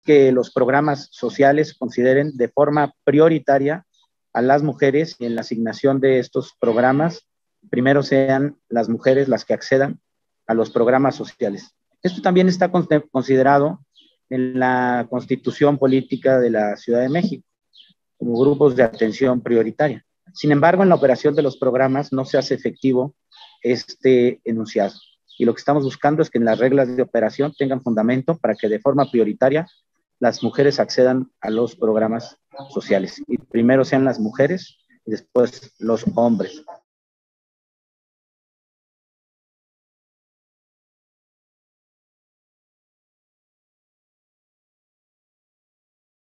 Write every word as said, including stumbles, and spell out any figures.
que los programas sociales consideren de forma prioritaria a las mujeres y en la asignación de estos programas, primero sean las mujeres las que accedan a los programas sociales. Esto también está considerado en la Constitución Política de la Ciudad de México como grupos de atención prioritaria. Sin embargo, en la operación de los programas no se hace efectivo este enunciado. Y lo que estamos buscando es que en las reglas de operación tengan fundamento para que de forma prioritaria las mujeres accedan a los programas sociales. Y primero sean las mujeres y después los hombres.